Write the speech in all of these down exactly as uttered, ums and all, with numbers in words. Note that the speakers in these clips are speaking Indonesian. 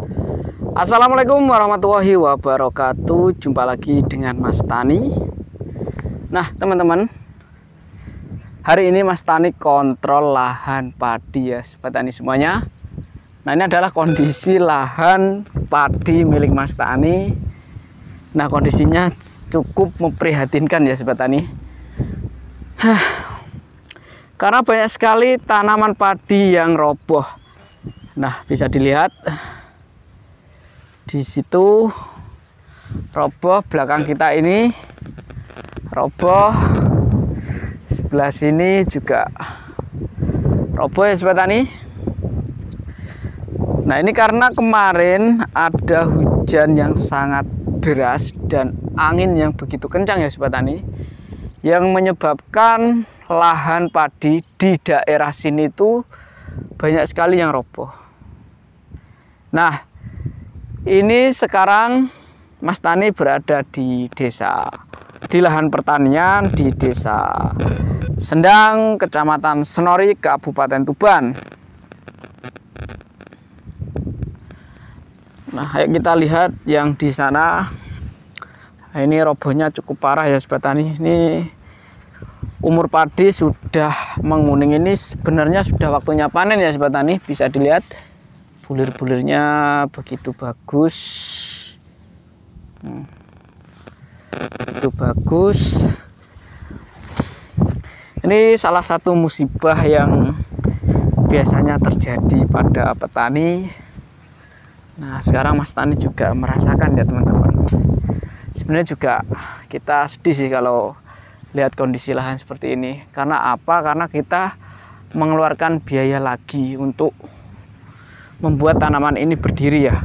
Assalamualaikum warahmatullahi wabarakatuh. Jumpa lagi dengan Mas Tani. Nah teman-teman, hari ini Mas Tani kontrol lahan padi ya Sobat Tani semuanya. Nah ini adalah kondisi lahan padi milik Mas Tani. Nah kondisinya cukup memprihatinkan ya Sobat Tani. Hah, karena banyak sekali tanaman padi yang roboh. Nah bisa dilihat di situ roboh, belakang kita ini roboh, sebelah sini juga roboh ya Sobat Tani. Nah ini karena kemarin ada hujan yang sangat deras dan angin yang begitu kencang ya Sobat Tani, yang menyebabkan lahan padi di daerah sini itu banyak sekali yang roboh. Nah ini sekarang Mas Tani berada di desa, di lahan pertanian di desa Sendang, Kecamatan Senori, Kabupaten Tuban. Nah, ayo kita lihat yang di sana. Ini robohnya cukup parah ya Sobat Tani. Ini umur padi sudah menguning, ini sebenarnya sudah waktunya panen ya Sobat Tani. Bisa dilihat bulir-bulirnya begitu bagus. Hmm. Begitu bagus. Ini salah satu musibah yang biasanya terjadi pada petani. Nah sekarang Mas Tani juga merasakan ya teman-teman. Sebenarnya juga kita sedih sih kalau lihat kondisi lahan seperti ini. Karena apa? Karena kita mengeluarkan biaya lagi untuk membuat tanaman ini berdiri ya.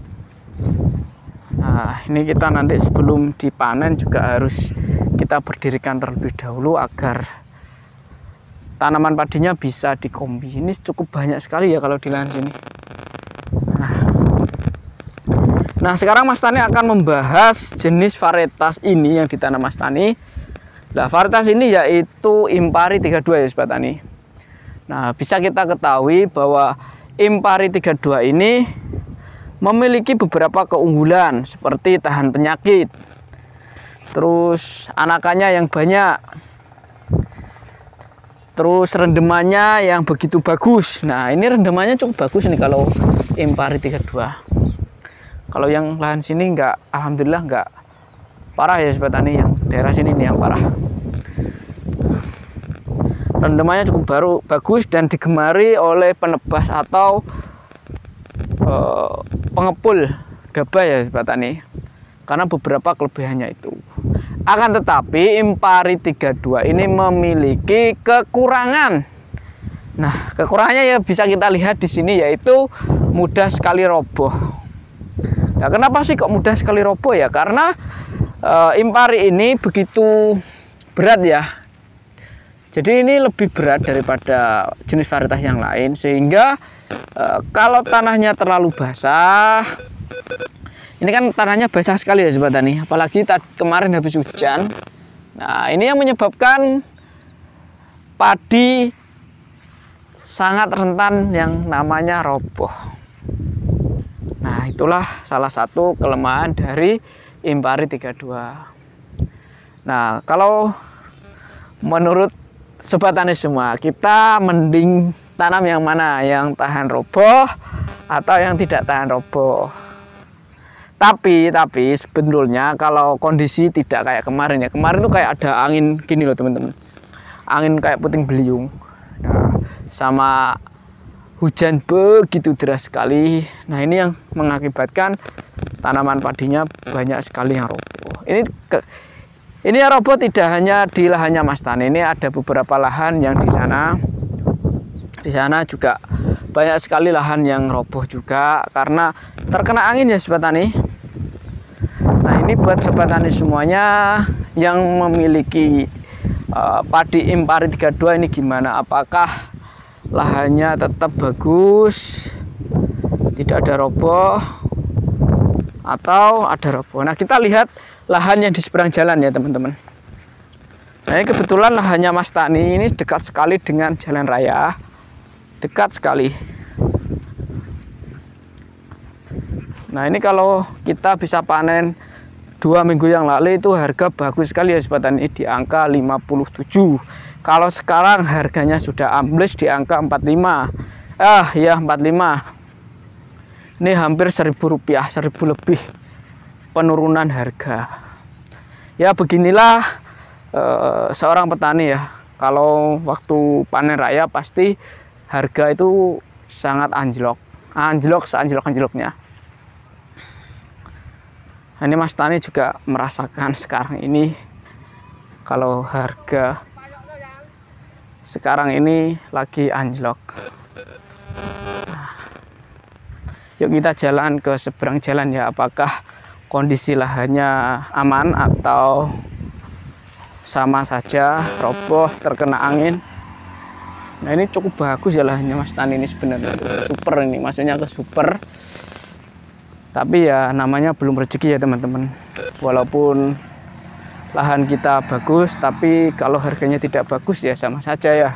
Nah ini kita nanti sebelum dipanen juga harus kita berdirikan terlebih dahulu agar tanaman padinya bisa dikombi. Ini cukup banyak sekali ya kalau di lahan sini. Nah, nah sekarang Mas Tani akan membahas jenis varietas ini yang ditanam Mas Tani. Nah varietas ini yaitu Impari tiga puluh dua ya Sobat Tani. Nah bisa kita ketahui bahwa Impari tiga puluh dua ini memiliki beberapa keunggulan seperti tahan penyakit, terus anakannya yang banyak, terus rendemannya yang begitu bagus. Nah ini rendemannya cukup bagus nih kalau Impari tiga puluh dua. Kalau yang lahan sini enggak, alhamdulillah enggak parah ya Sobat Tani. Yang daerah sini nih yang parah. Rendemannya cukup baru bagus dan digemari oleh penebas atau uh, pengepul gabah ya Sobat Tani, karena beberapa kelebihannya itu. Akan tetapi Impari tiga puluh dua ini memiliki kekurangan. Nah kekurangannya ya bisa kita lihat di sini, yaitu mudah sekali roboh. Nah kenapa sih kok mudah sekali roboh ya? Karena uh, Impari ini begitu berat ya. Jadi ini lebih berat daripada jenis varietas yang lain, sehingga e, kalau tanahnya terlalu basah, ini kan tanahnya basah sekali ya Sobat Tani, apalagi tadi, kemarin habis hujan. Nah ini yang menyebabkan padi sangat rentan yang namanya roboh. Nah itulah salah satu kelemahan dari Impari tiga puluh dua. Nah kalau menurut Sobat Tani semua, kita mending tanam yang mana? Yang tahan roboh atau yang tidak tahan roboh? Tapi, tapi sebetulnya kalau kondisi tidak kayak kemarin ya. Kemarin tuh kayak ada angin gini loh teman-teman. Angin kayak puting beliung. Nah, sama hujan begitu deras sekali. Nah ini yang mengakibatkan tanaman padinya banyak sekali yang roboh. Ini ke Ini ya roboh tidak hanya di lahannya Mas Tani, ini ada beberapa lahan yang di sana. Di sana juga banyak sekali lahan yang roboh juga karena terkena angin ya Sobat Tani. Nah ini buat Sobat Tani semuanya yang memiliki uh, padi Impari tiga puluh dua ini gimana? Apakah lahannya tetap bagus, tidak ada roboh, atau ada roboh? Nah kita lihat lahan yang di seberang jalan ya teman-teman. Nah ini kebetulan lahannya Mas Tani ini dekat sekali dengan jalan raya, dekat sekali. Nah ini kalau kita bisa panen dua minggu yang lalu itu harga bagus sekali ya Sobat Tani, di angka lima puluh tujuh. Kalau sekarang harganya sudah ambles di angka empat puluh lima. Ah ya empat puluh lima. Ini hampir seribu rupiah, seribu lebih penurunan harga. Ya beginilah eh, seorang petani ya. Kalau waktu panen raya pasti harga itu sangat anjlok. Anjlok seanjlok-anjloknya. Nah, ini Mas Tani juga merasakan sekarang ini kalau harga sekarang ini lagi anjlok. Nah, yuk kita jalan ke seberang jalan ya, apakah kondisi lahannya aman atau sama saja roboh terkena angin. Nah ini cukup bagus ya lahannya Mas Tani ini sebenarnya, super ini, maksudnya ke super. Tapi ya namanya belum rezeki ya teman-teman. Walaupun lahan kita bagus, tapi kalau harganya tidak bagus ya sama saja ya.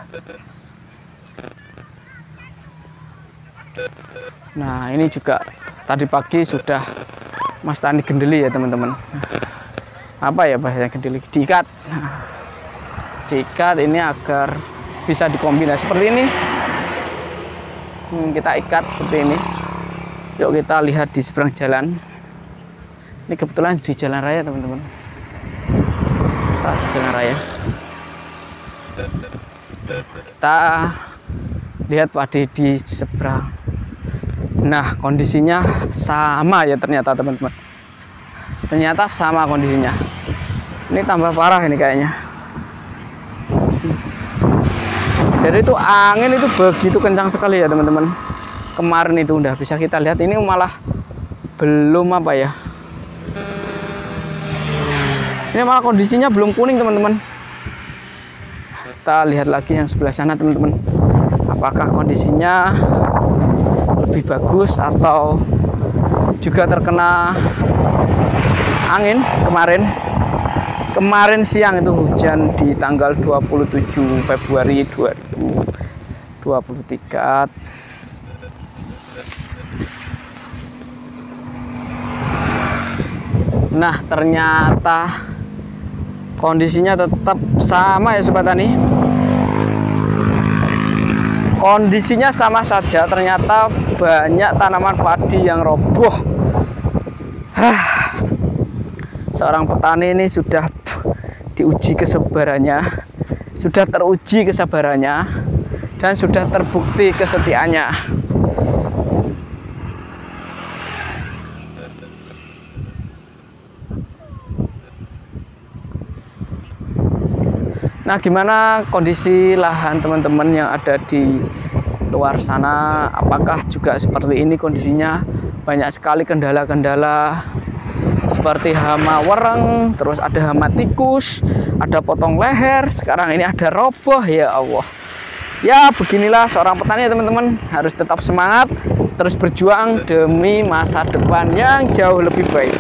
Nah ini juga tadi pagi sudah Mas Tani gendeli ya teman-teman. Apa ya bahasanya gendeli? Diikat. Diikat ini agar bisa dikombinasi seperti ini. Hmm, kita ikat seperti ini. Yuk kita lihat di seberang jalan. Ini kebetulan di jalan raya teman-teman. Kita di jalan raya. Kita lihat padi di seberang. Nah kondisinya sama ya ternyata teman-teman. Ternyata sama kondisinya. Ini tambah parah ini kayaknya. Jadi itu angin itu begitu kencang sekali ya teman-teman. Kemarin itu udah bisa kita lihat, ini malah belum apa ya, ini malah kondisinya belum kuning teman-teman. Kita lihat lagi yang sebelah sana teman-teman, apakah kondisinya lebih bagus atau juga terkena angin. Kemarin kemarin siang itu hujan di tanggal dua puluh tujuh Februari dua ribu dua puluh tiga. Nah ternyata kondisinya tetap sama ya Sobat Tani. Kondisinya sama saja, ternyata banyak tanaman padi yang roboh. Hah. Seorang petani ini sudah diuji kesabarannya, sudah teruji kesabarannya, dan sudah terbukti kesetiaannya. Nah gimana kondisi lahan teman-teman yang ada di luar sana, apakah juga seperti ini kondisinya? Banyak sekali kendala-kendala seperti hama wereng, terus ada hama tikus, ada potong leher, sekarang ini ada roboh. Ya Allah, ya beginilah seorang petani teman-teman, harus tetap semangat, terus berjuang demi masa depan yang jauh lebih baik.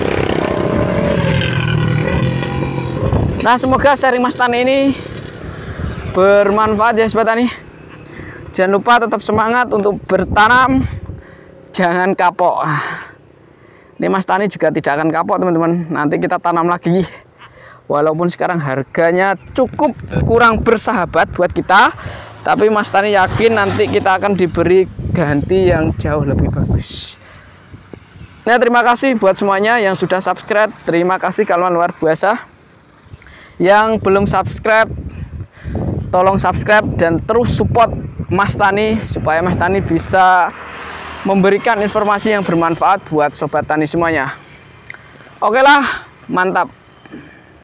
Nah semoga sharing Mas Tani ini bermanfaat ya Sobat Tani. Jangan lupa tetap semangat untuk bertanam, jangan kapok. Ini Mas Tani juga tidak akan kapok teman-teman. Nanti kita tanam lagi. Walaupun sekarang harganya cukup kurang bersahabat buat kita, tapi Mas Tani yakin nanti kita akan diberi ganti yang jauh lebih bagus. Nah terima kasih buat semuanya yang sudah subscribe. Terima kasih kawan luar biasa. Yang belum subscribe, tolong subscribe dan terus support Mas Tani supaya Mas Tani bisa memberikan informasi yang bermanfaat buat Sobat Tani semuanya. Oke lah, mantap.